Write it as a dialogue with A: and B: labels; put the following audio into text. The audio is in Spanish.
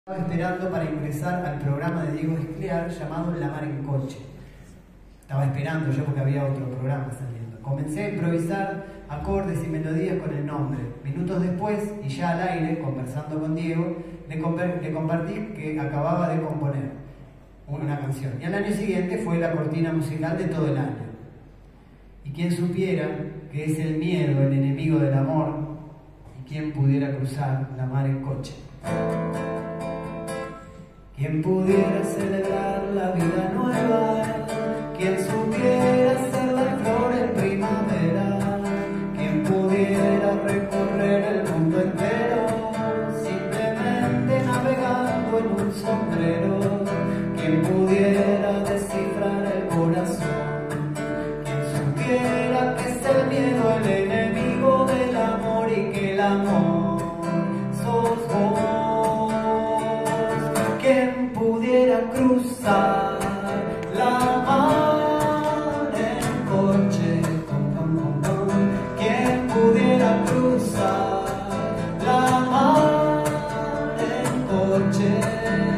A: Estaba esperando para ingresar al programa de Diego Escliar llamado La Mar en Coche. Estaba esperando yo porque había otro programa saliendo. Comencé a improvisar acordes y melodías con el nombre. Minutos después, y ya al aire, conversando con Diego, le compartí que acababa de componer una canción. Y al año siguiente fue la cortina musical de todo el año. Y quien supiera que es el miedo el enemigo del amor, y quien pudiera cruzar la mar en coche. Quien pudiera celebrar la vida nueva, quien supiera ser la flor en primavera, quien pudiera recorrer el mundo entero, simplemente navegando en un sombrero, quien pudiera descifrar el corazón, quien supiera que es el miedo el enemigo del amor y que el amor sos vos. Quien pudiera cruzar la mar en coche, quien pudiera cruzar la mar en coche.